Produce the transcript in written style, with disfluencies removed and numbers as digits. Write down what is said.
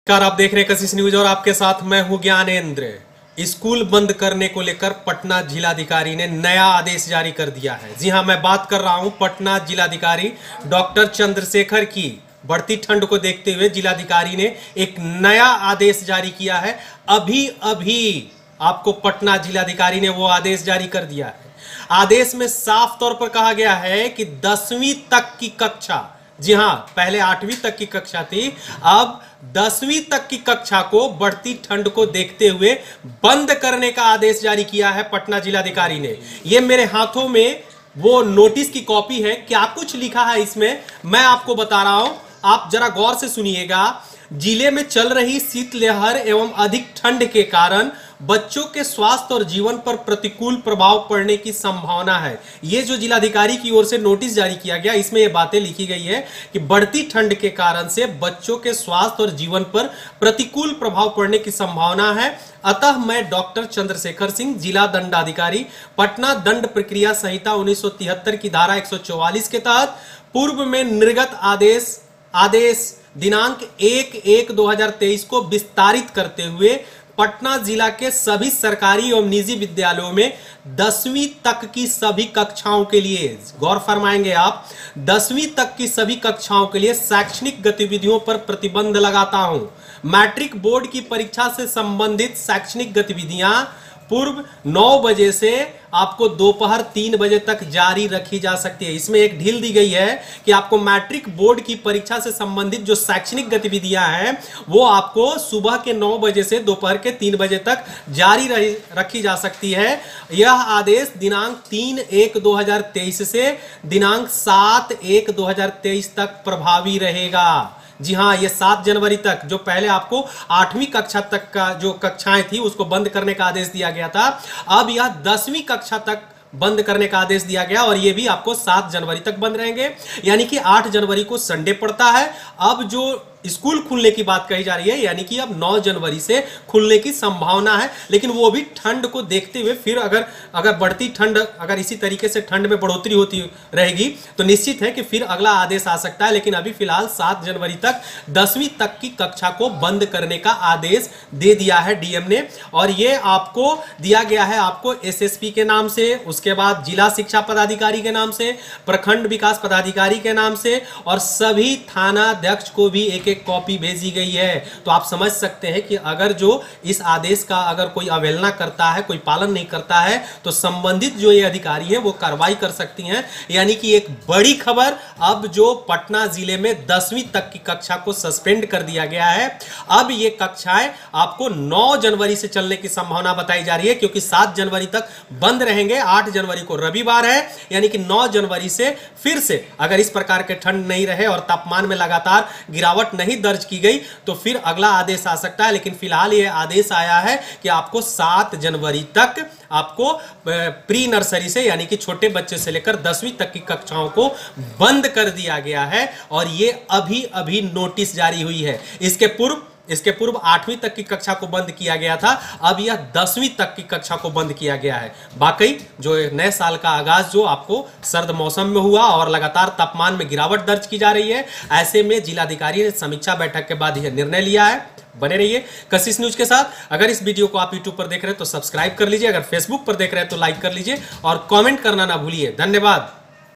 नमस्कार, आप देख रहे हैं कशिश न्यूज और आपके साथ मैं हूं ज्ञानेंद्र। स्कूल बंद करने को लेकर पटना जिलाधिकारी ने नया आदेश जारी कर दिया है। जी हां, मैं बात कर रहा हूं पटना जिलाधिकारी डॉक्टर चंद्रशेखर की। बढ़ती ठंड को देखते हुए जिलाधिकारी ने एक नया आदेश जारी किया है। अभी अभी आपको पटना जिलाधिकारी ने वो आदेश जारी कर दिया है। आदेश में साफ तौर पर कहा गया है कि 10वीं तक की कक्षा, जी हां, पहले 8वीं तक की कक्षा थी, अब 10वीं तक की कक्षा को बढ़ती ठंड को देखते हुए बंद करने का आदेश जारी किया है पटना जिलाधिकारी ने। यह मेरे हाथों में वो नोटिस की कॉपी है। क्या कुछ लिखा है इसमें मैं आपको बता रहा हूं, आप जरा गौर से सुनिएगा। जिले में चल रही शीतलहर एवं अधिक ठंड के कारण बच्चों के स्वास्थ्य और जीवन पर प्रतिकूल प्रभाव पड़ने की संभावना है। ये जो जिलाधिकारी की ओर से नोटिस जारी किया गया, इसमें ये बातें लिखी गई है कि बढ़ती ठंड के कारण से बच्चों के स्वास्थ्य और जीवन पर प्रतिकूल प्रभाव पड़ने की संभावना है। अतः मैं डॉक्टर चंद्रशेखर सिंह, जिला दंडाधिकारी, पटना दंड प्रक्रिया संहिता 1973 की धारा 144 के तहत पूर्व में निर्गत आदेश दिनांक 1/1/2023 को विस्तारित करते हुए पटना जिला के सभी सरकारी एवं निजी विद्यालयों में 10वीं तक की सभी कक्षाओं के लिए, गौर फरमाएंगे आप, 10वीं तक की सभी कक्षाओं के लिए शैक्षणिक गतिविधियों पर प्रतिबंध लगाता हूं। मैट्रिक बोर्ड की परीक्षा से संबंधित शैक्षणिक गतिविधियां पूर्व 9 बजे से आपको दोपहर 3 बजे तक जारी रखी जा सकती है। इसमें एक ढील दी गई है कि आपको मैट्रिक बोर्ड की परीक्षा से संबंधित जो शैक्षणिक गतिविधियां हैं वो आपको सुबह के 9 बजे से दोपहर के 3 बजे तक जारी रखी जा सकती है। यह आदेश दिनांक 3/1/2023 से दिनांक 7/1/2023 तक प्रभावी रहेगा। जी हां, ये 7 जनवरी तक, जो पहले आपको 8वीं कक्षा तक का जो कक्षाएं थी उसको बंद करने का आदेश दिया गया था, अब यह 10वीं कक्षा तक बंद करने का आदेश दिया गया और ये भी आपको 7 जनवरी तक बंद रहेंगे। यानी कि 8 जनवरी को संडे पड़ता है। अब जो स्कूल खुलने की बात कही जा रही है, यानी कि अब 9 जनवरी से खुलने की संभावना है, लेकिन वो भी ठंड को देखते हुए। फिर अगर बढ़ती ठंड, अगर इसी तरीके से ठंड में बढ़ोतरी होती रहेगी तो निश्चित है कि फिर अगला आदेश आ सकता है। लेकिन अभी फिलहाल 7 जनवरी तक 10वीं तक की कक्षा को बंद करने का आदेश दे दिया है डीएम ने। और ये आपको दिया गया है, आपको एसएसपी के नाम से, उसके बाद जिला शिक्षा पदाधिकारी के नाम से, प्रखंड विकास पदाधिकारी के नाम से, और सभी थाना अध्यक्ष को भी एक कॉपी भेजी गई है। तो आप समझ सकते हैं कि अगर जो इस आदेश का अगर कोई अवहेलना करता है, कोई पालन नहीं करता है, तो संबंधित जो ये अधिकारी हैं वो कार्रवाई कर सकती हैं। यानी कि एक बड़ी खबर, अब जो पटना जिले में 10वीं तक की कक्षा को सस्पेंड कर दिया गया है। अब ये कक्षाएं आपको 9 जनवरी से चलने की संभावना बताई जा रही है, क्योंकि 7 जनवरी तक बंद रहेंगे। 8 जनवरी को रविवार है, यानी कि 9 जनवरी से फिर से अगर इस प्रकार के ठंड नहीं रहे और तापमान में लगातार गिरावट नहीं दर्ज की गई तो फिर अगला आदेश आ सकता है। लेकिन फिलहाल यह आदेश आया है कि आपको 7 जनवरी तक आपको प्री नर्सरी से, यानी कि छोटे बच्चे से लेकर 10वीं तक की कक्षाओं को बंद कर दिया गया है। और ये अभी अभी नोटिस जारी हुई है। इसके पूर्व 8वीं तक की कक्षा को बंद किया गया था, अब यह 10वीं तक की कक्षा को बंद किया गया है। वाकई जो नए साल का आगाज जो आपको सर्द मौसम में हुआ और लगातार तापमान में गिरावट दर्ज की जा रही है, ऐसे में जिलाधिकारी ने समीक्षा बैठक के बाद यह निर्णय लिया है। बने रहिए कशिश न्यूज के साथ। अगर इस वीडियो को आप यूट्यूब पर देख रहे हैं तो सब्सक्राइब कर लीजिए, अगर फेसबुक पर देख रहे हैं तो लाइक कर लीजिए और कमेंट करना ना भूलिए। धन्यवाद।